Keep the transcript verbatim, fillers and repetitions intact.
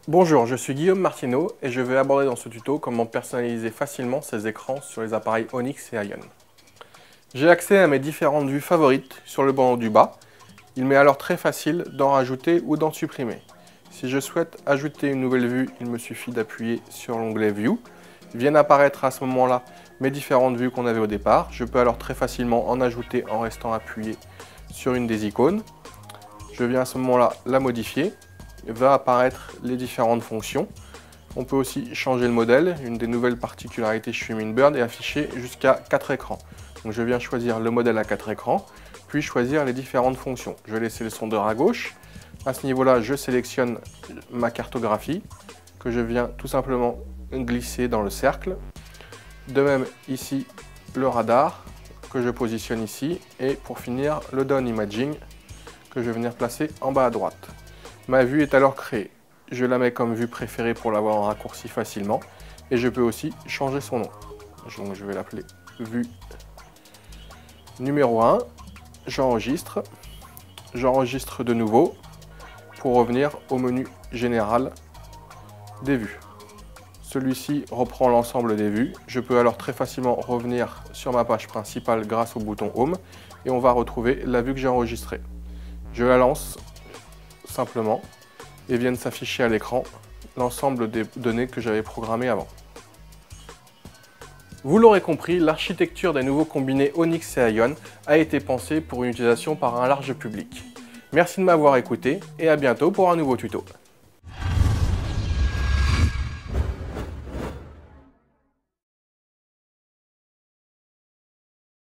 Bonjour, je suis Guillaume Martineau et je vais aborder dans ce tuto comment personnaliser facilement ces écrans sur les appareils Onyx et Ion. J'ai accès à mes différentes vues favorites sur le bandeau du bas. Il m'est alors très facile d'en rajouter ou d'en supprimer. Si je souhaite ajouter une nouvelle vue, il me suffit d'appuyer sur l'onglet View. Viennent apparaître à ce moment-là mes différentes vues qu'on avait au départ. Je peux alors très facilement en ajouter en restant appuyé sur une des icônes. Je viens à ce moment-là la modifier. Va apparaître les différentes fonctions. On peut aussi changer le modèle. Une des nouvelles particularités chez Humminbird est afficher jusqu'à quatre écrans. Donc je viens choisir le modèle à quatre écrans, puis choisir les différentes fonctions. Je vais laisser le sondeur à gauche. À ce niveau-là, je sélectionne ma cartographie, que je viens tout simplement glisser dans le cercle. De même ici, le radar, que je positionne ici. Et pour finir, le down imaging, que je vais venir placer en bas à droite. Ma vue est alors créée. Je la mets comme vue préférée pour l'avoir en raccourci facilement. Et je peux aussi changer son nom. Donc je vais l'appeler vue numéro un. J'enregistre. J'enregistre de nouveau pour revenir au menu général des vues. Celui-ci reprend l'ensemble des vues. Je peux alors très facilement revenir sur ma page principale grâce au bouton Home. Et on va retrouver la vue que j'ai enregistrée. Je la lance simplement et viennent s'afficher à l'écran l'ensemble des données que j'avais programmées avant. Vous l'aurez compris, l'architecture des nouveaux combinés Onyx et Ion a été pensée pour une utilisation par un large public. Merci de m'avoir écouté et à bientôt pour un nouveau tuto.